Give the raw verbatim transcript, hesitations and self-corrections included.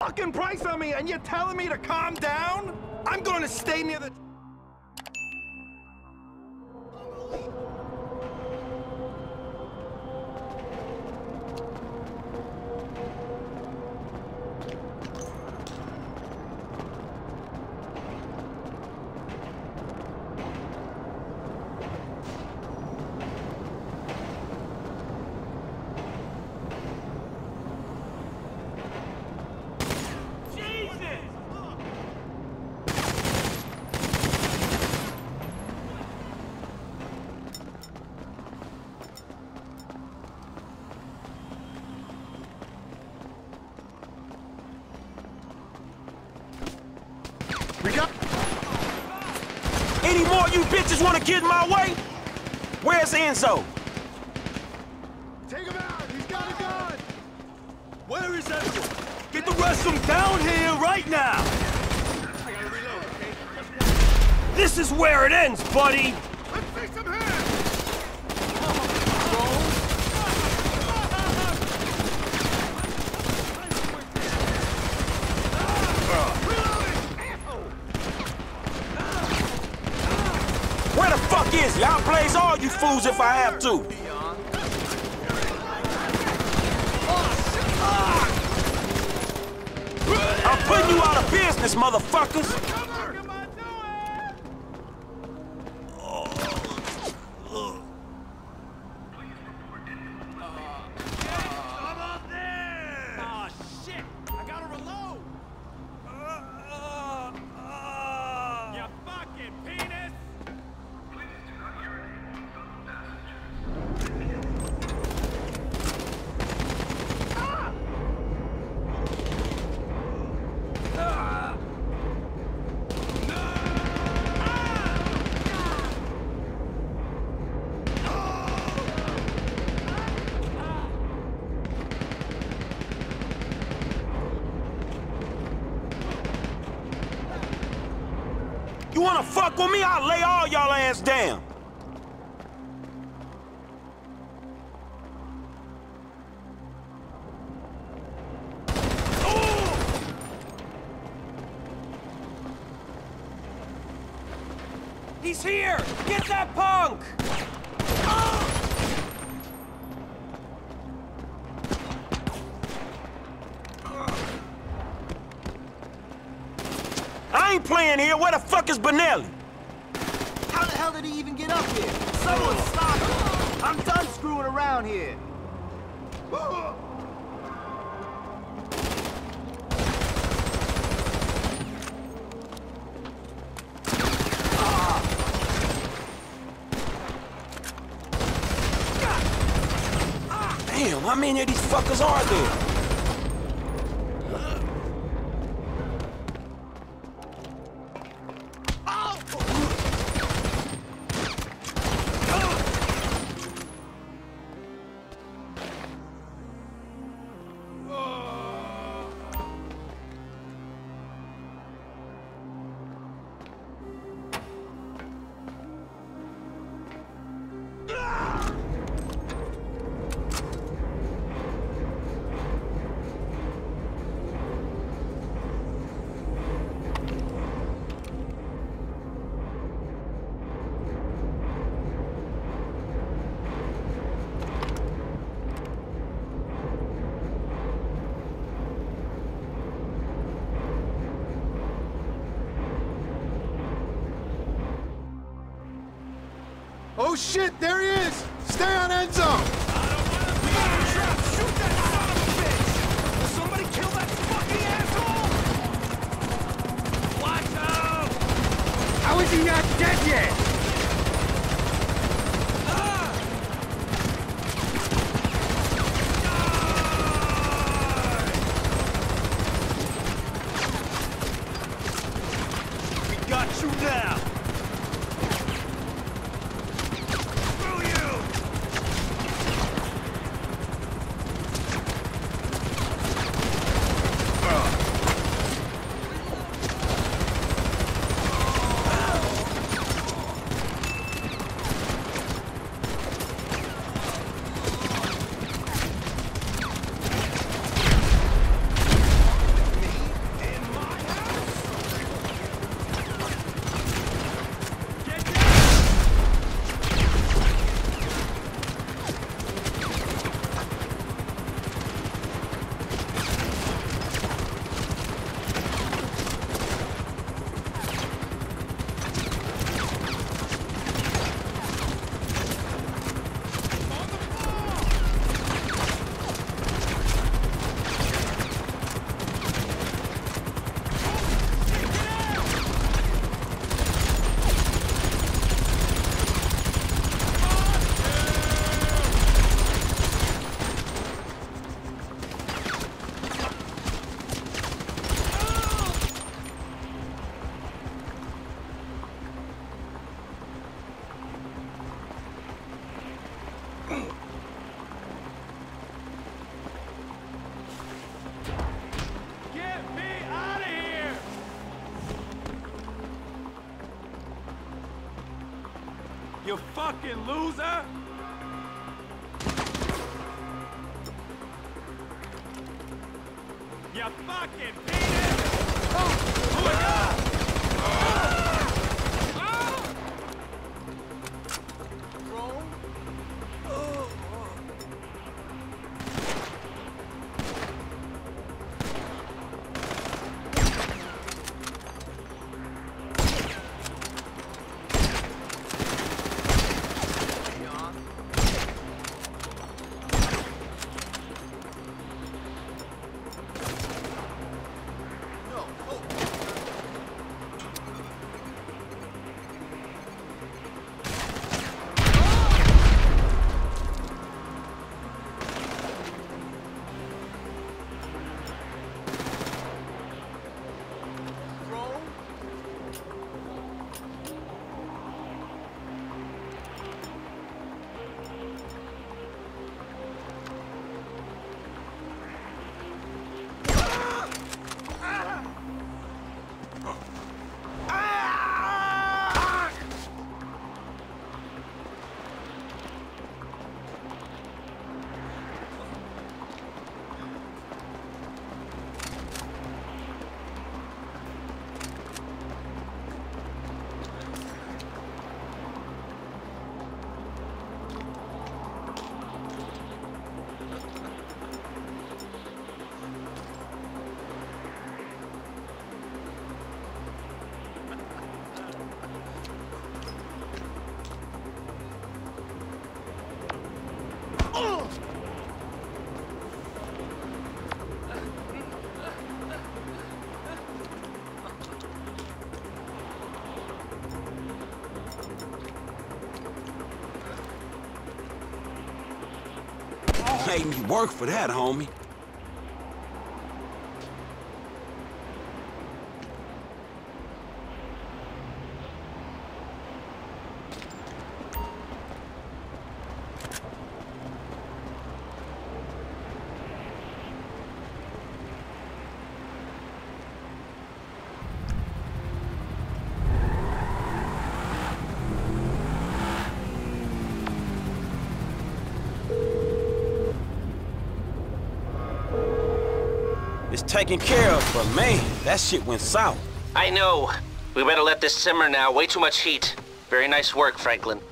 fucking price on me and you're telling me to calm down? I'm going to stay near the... Any more you bitches want to get in my way? Where's Enzo? Take him out! He's got a gun! Where is everyone? Get the rest of them down here right now! I gotta reload, okay? This is where it ends, buddy! Let's fix him here! Where the fuck is he? I'll blaze all you fools if I have to. I'm putting you out of business, motherfuckers. You wanna fuck with me? I'll lay all y'all ass down. He's here! Get that punk! I ain't playing here. Where the fuck is Benelli? How the hell did he even get up here? Someone stop him! I'm done screwing around here. Damn, how many of these fuckers are there? Oh shit, there he is! Stay on end zone! I don't want to be in a trap! Shoot that son of a bitch! Will somebody kill that fucking asshole? Watch out! How is he not dead yet? We got you now! you fucking loser! You fucking beat it! Oh my God! Made me work for that, homie. It's taken care of, but man, that shit went south. I know. We better let this simmer now. Way too much heat. Very nice work, Franklin.